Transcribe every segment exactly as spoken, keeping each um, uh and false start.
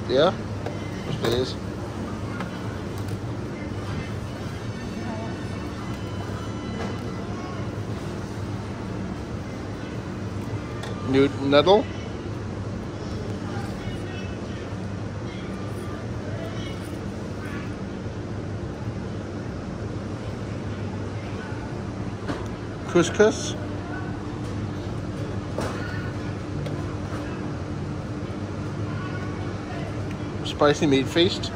Yeah? Yes, please. New noodle. Couscous. Spicy meat feast.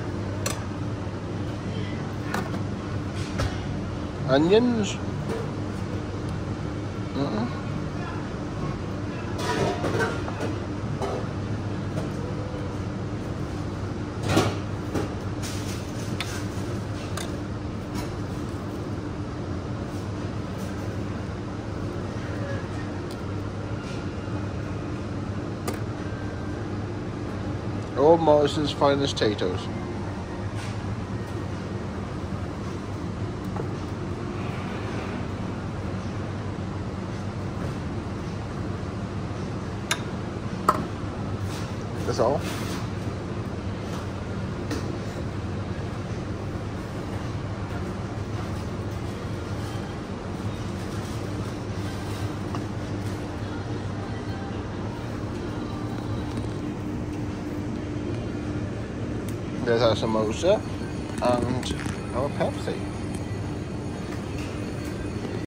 Onions. Mm-mm. Old Morrison's finest potatoes. That's all. There's our samosa and our Pepsi.